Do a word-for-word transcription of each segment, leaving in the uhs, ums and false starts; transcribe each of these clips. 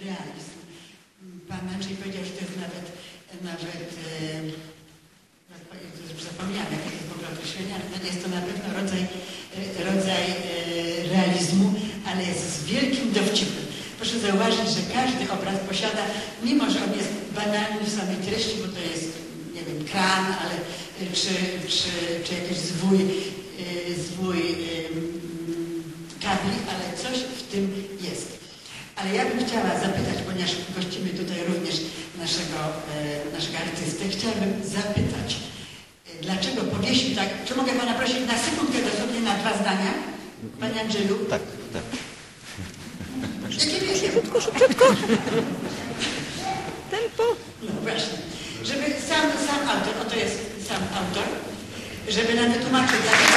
realizm. Pan Andrzej powiedział, że to jest nawet, nawet e, zapomniałem, jakie jest w ogóle określenie, ale jest to na pewno rodzaj, rodzaj e, realizmu, ale jest z wielkim dowcipem. Proszę zauważyć, że każdy obraz posiada, mimo że on jest banalny w samej treści, bo to jest, nie wiem, kran, ale czy, czy, czy jakiś zwój, zwój kabli, ale coś w tym jest. Ale ja bym chciała zapytać, ponieważ gościmy tutaj również naszego, naszego artystę, chciałabym zapytać, dlaczego powiesił tak, czy mogę Pana prosić na sekundkę dosłownie na dwa zdania? Panie Andrzeju? Tak, tak. Jakie wiecie? Szybciutko, szybciutko. Tempo. No właśnie. Żeby sam, sam autor, oto jest sam autor, żeby nam wytłumaczył, dlaczego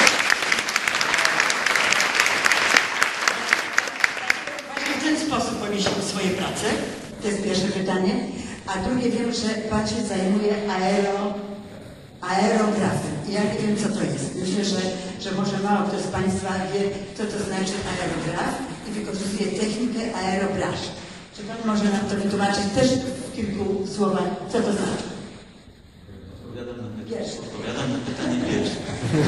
właśnie w ten sposób powiesił swoje prace. To jest pierwsze pytanie. A drugie, wiem, że Pan się zajmuje aero, aerografem. Ja nie wiem, co to jest. Myślę, że, że może mało kto z Państwa wie, co to znaczy aerograf i wykorzystuje technikę aerobrush. Czy Pan może nam to wytłumaczyć też w kilku słowach, co to znaczy? Odpowiadam na pytanie, odpowiadam na pytanie pierwsze.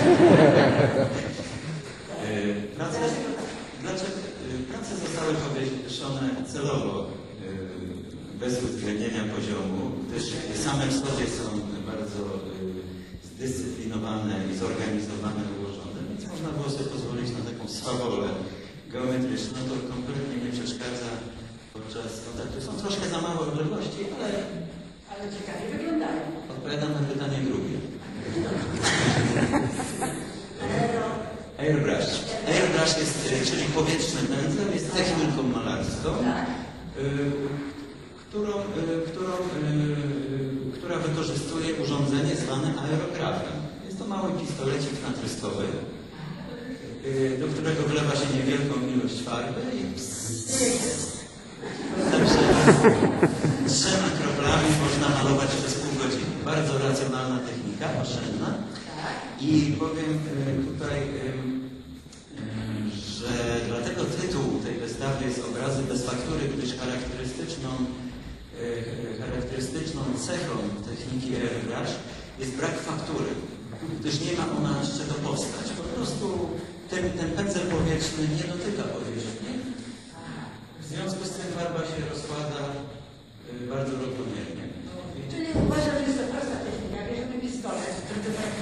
prace, dlaczego, prace zostały powieszone celowo bez uwzględnienia poziomu, gdyż same w sobie są bardzo zdyscyplinowane i zorganizowane, ułożone, więc można było sobie pozwolić na taką swawolę geometryczną. To kompletnie nie przeszkadza podczas kontaktu. Są troszkę za małe odległości, ale... Ale ciekawie wyglądają. Odpowiadam na pytanie drugie. Aero... Airbrush. Airbrush jest, czyli powietrzny pędzel, jest techniką malarską, Tak. którą, którą, która wykorzystuje urządzenie zwane aerografem. Jest to mały pistolecik natryskowy, do którego wlewa się niewielką ilość farby i także trzema kroplami można malować przez pół godziny. Bardzo racjonalna technika, oszczędna. I powiem tutaj, że dlatego tytuł tej wystawy jest Obrazy bez faktury, gdyż charakterystyczną, charakterystyczną cechą techniki airbrush jest brak faktury, gdyż nie ma ona z czego powstać. Po prostu ten, ten pędzel powietrzny nie dotyka powierzchni. W związku z tym farba się rozkłada bardzo równomiernie. Czyli uważam, że jest to prosta technika. Bierzemy pistolet, który to tak...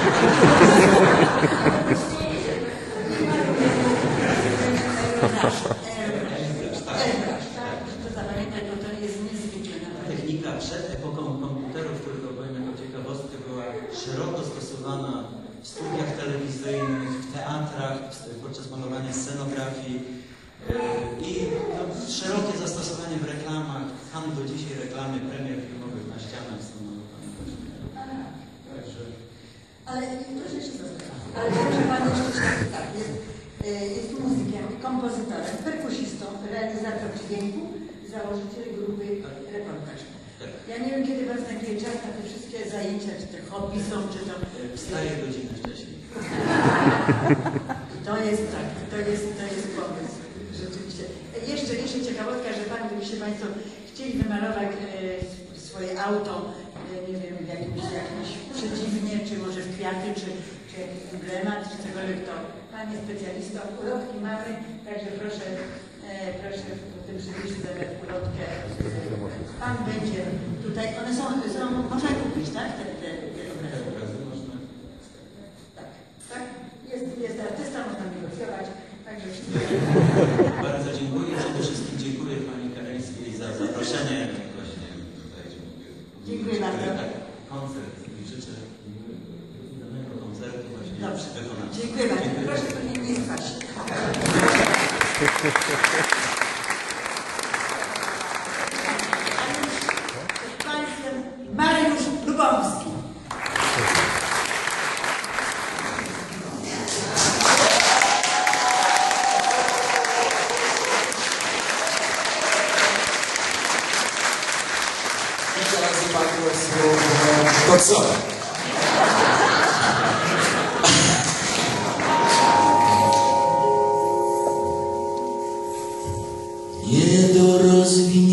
Technika przed epoką komputerów, tylko powiem jako ciekawostkę, była szeroko stosowana w studiach telewizyjnych, w teatrach, podczas malowania scenografii i no, szerokie zastosowanie w reklamach. Tam do dzisiaj reklamy premier filmowych na ścianach są malowane. Także... Ale proszę się zaskoczyć. Ale proszę Pani jeszcze tak, jest, jest muzykiem, kompozytorem, perkusistą, realizator dźwięku, założyciel grupy Reportaż. Ja nie wiem, kiedy Pan znajduje czas na te wszystkie zajęcia, czy te hobby są, czy to... Wstaję godzinę wcześniej. To jest tak, to jest, to jest pomysł, rzeczywiście. Jeszcze, jeszcze ciekawostka, że Pan, gdybyście Państwo chcieli wymalować e, swoje auto, e, nie wiem, w jakimś, jakimś przeciwnie, czy może w kwiaty, czy, czy jakiś emblemat, czy cokolwiek, to Pan jest specjalistą, ulotki mamy, także proszę, e, proszę w tym przybliżu zabrać ulotkę. Pan będzie tutaj, one są, są można kupić, tak? Te, te, te obrazy. Tak, tak? Jest, jest artysta, można negocjować, także wszystko. Bardzo dziękuję. Przede wszystkim dziękuję Pani Kareńskiej za zaproszenie. Właśnie tutaj, dziękuję bardzo. Tak, koncert i życzę udanego koncertu właśnie. Dobrze. Wykonania. Dziękuję bardzo. Dziękuję. Proszę tu nie, nie spać. Z Państwem Mariusz Lubomski. Koksowe. bardzo rozwinięte.